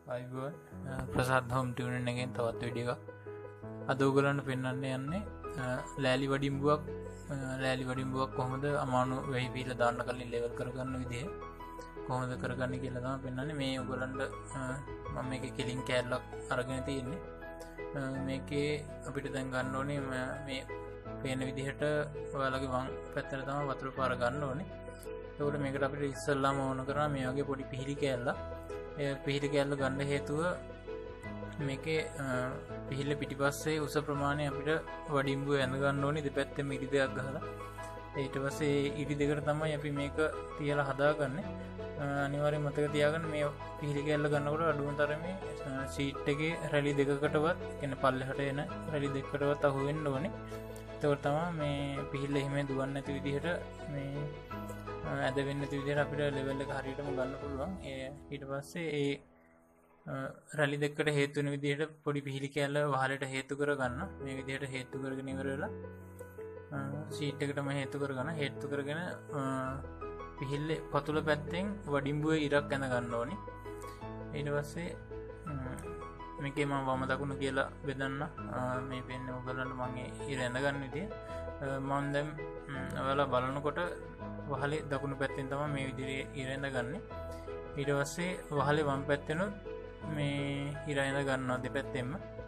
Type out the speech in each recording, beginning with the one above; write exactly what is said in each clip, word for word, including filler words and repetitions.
අයිබෝන් Prasad home tuning එකෙන් තවත් වීඩියෝ එකක්. අද ඔයගලන්ට පෙන්වන්න යන්නේ ලෑලි වඩිම්බුවක් ලෑලි වඩිම්බුවක් කොහොමද අමානු වෙහි බීලා දාන්න කලින් ලෙවල් කරගන්න විදිහ කොහොමද කරගන්නේ කියලා තමයි පෙන්වන්නේ. මේ ඔයගලන්ට මම මේකේ කිලින් කෑල්ලක් අරගෙන තියෙන්නේ. මේකේ අපිට දැන් ගන්න ඕනේ මේ පේන විදිහට ඔයාලගේ වම් පැත්තට තමයි වතුර පාර ගන්න ඕනේ. ඒකට මේකට අපිට ඉස්සල්ලාම ඕන කරා මේ වගේ පොඩි පිහිලි කෑල්ලක්. ඒ පිහිලි කෑල්ල ගන්න හේතුව මේකේ පිහිල්ල පිටිපස්සේ උස ප්‍රමාණය අපිට වඩිම්බුව ඇඳ ගන්න ඕනේ දෙපැත්තෙම ඉරි දෙකක් ගහලා. ඊට පස්සේ ඉරි දෙකට තමයි අපි මේක තියලා හදාගන්නේ. අනිවාර්යයෙන් මතක තියාගන්න මේ පිහිලි කෑල්ල ගන්නකොට අඩුම තරමේ ෂීට් එකේ රැලි දෙකකටවත් කියන්නේ පල්ලෙහාට එන රැලි දෙකකටවත් අහු වෙන්න ඕනේ. ඒකට තමයි මේ පිහිල්ල එහෙම දුවන්නේ නැති විදිහට මේ ඇද වෙන්නේ නැති විදිහට අපිට ලෙවල් එක හරියටම ගන්න පුළුවන්. ඒ ඊට පස්සේ ඒ රැලි දෙකකට හේතු වෙන විදිහට පොඩි පිහිලි කෑල්ල වහලට හේතු කරගන්න. මේ විදිහට හේතු කරගෙන ඉවර වෙලා ෂීට් එකටම හේතු කරගන්න. හේතු කරගෙන පිහිල්ලේ පතුල පැත්තෙන් වඩිම්බුවේ ඉරක් ඇඳ ගන්න ඕනේ. ඊට පස්සේ මේකේ මම වම දකුණ කියලා බෙදන්න. මේ පෙන්නේ ඔයගලන්ට මම ඉර ඇඳ ගන්න විදිය. මම දැන් ඔයාලා බලනකොට වහලේ දකුණු පැත්තෙන් තමයි මේ විදිහට ඉර ඇඳ ගන්න. ඊට පස්සේ වහලේ වම් පැත්තෙනුත් මේ ඉර ඇඳ ගන්නවා දෙපැත්තෙන්ම.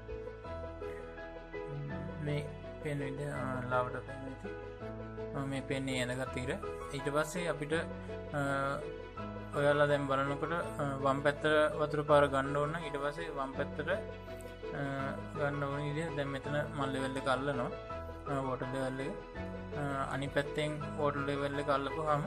මේ පෙන්න විදිහ ලාවට පෙන්නේ. මේ පෙන්නේ ඇඳගත් ඉර. ඊට පස්සේ අපිට ඔයාලා දැන් බලනකොට වම් පැත්තට වතුර පාර ගන්න ඕන. ඊට පස්සේ වම් පැත්තට ගන්න ඕන විදිහ දැන් මෙතන මල් ලෙවල් එක අල්ලනවා. වෝටර් ලෙවල් එක. අනිත් පැත්තෙන් වෝටර් ලෙවල් එක අල්ලපුවාම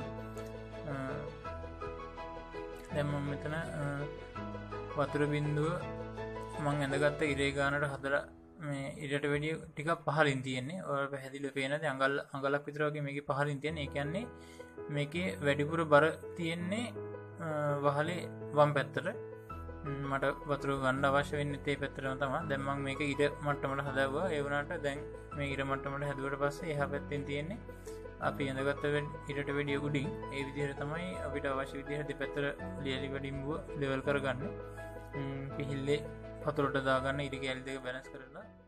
දැන් මම මෙතන වතුර බින්දුව මම ඇඳගත්ත ඉරේ ගානට හදලා මේ ඉරට වැඩිය ටිකක් පහළින් තියෙන්නේ. ඔයාලට පැහැදිලිව පේනද අඟල් අඟලක් විතර වගේ මේකේ පහළින් තියෙන්නේ. ඒ කියන්නේ මේකේ වැඩිපුර බර තියෙන්නේ වහලේ වම් පැත්තට. මට වතුර ගන්න අවශ්‍ය වෙන්නේ ඒ පැත්තටම තමයි. දැන් මම මේක ඉර මට්ටමට හදාගුවා. ඒ වුණාට දැන් මේ ඉර මට්ටමට හැදුවට පස්සේ එහා පැත්තෙන් තියෙන්නේ අපි ඇඳගත්ත ඉරට වැඩිය උඩින්. ඒ විදිහට තමයි අපිට අවශ්‍ය විදිහට දෙපැත්තට ලියලි වඩිම්බුව ලෙවල් කරගන්න. පිහිල්ලේ පතුලට දාගන්න ඉරි කෑලි දෙක බැලන්ස් කරලා